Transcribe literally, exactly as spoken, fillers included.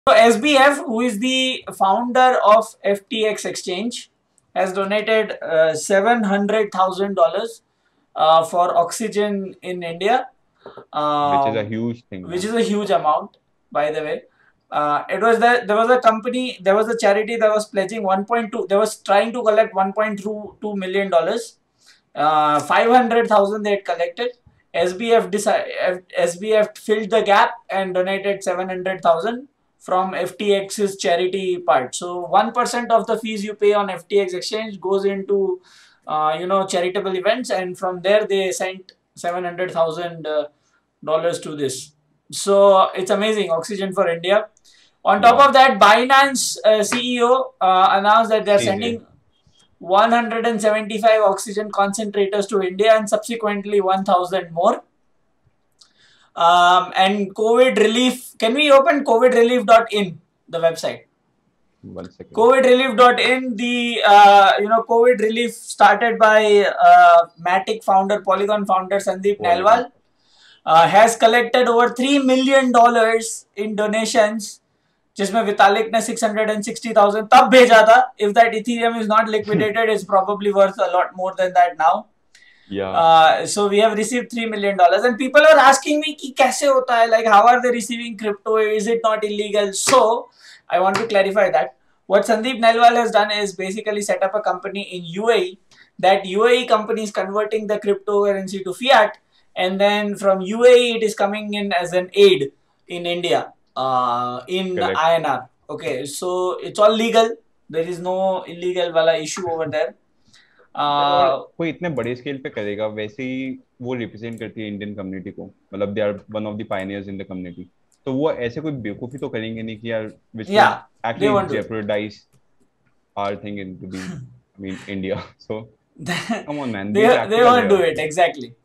So S B F, who is the founder of F T X Exchange, has donated uh, seven hundred thousand dollars uh, for oxygen in India, which is a um, huge thing, which man. is a huge amount, by the way. Uh, it was that there was a company, there was a charity that was pledging one point two. They was trying to collect one point two million dollars. Uh, five hundred thousand they had collected. S B F decided, S B F filled the gap and donated seven hundred thousand from F T X's charity part. So one percent of the fees you pay on F T X exchange goes into uh, you know charitable events, and from there they sent seven hundred thousand uh, dollars to this. So it's amazing, oxygen for India. On top Yeah. of that, Binance uh, C E O uh, announced that they're C J. sending one hundred seventy-five oxygen concentrators to India and subsequently one thousand more. Um, and COVID relief. Can we open covid relief dot in, the website? One second. covid relief dot in, the uh, you know COVID relief started by uh, Matic founder, Polygon founder Sandeep Polygon. Nailwal, uh, has collected over three million dollars in donations, जिसमें Vitalik ने six hundred sixty thousand तब भेजा था. If that Ethereum is not liquidated, it's probably worth a lot more than that now. Yeah. Uh, so we have received three million dollars, and people are asking me कि कैसे होता है, like how are they receiving crypto? Is it not illegal? So I want to clarify that. What Sandeep Nailwal has done is basically set up a company in U A E. That U A E company is converting the cryptocurrency to fiat, and then from U A E it is coming in as an aid in India uh, in Correct. I N R. Okay, so it's all legal. There is no illegal wala issue over there. और Uh, कोई इतने बड़े scale पे करेगा, वैसे ही वो represent करती है इंडियन कम्युनिटी को, मतलब they are one of the pioneers in the community, तो वो ऐसे कोई बेवकूफी तो करेंगे नहीं कि यार which yeah, would they actually won't do it. jeopardize our thing into the I mean India. So come on man, they be they practical won't do here. it exactly.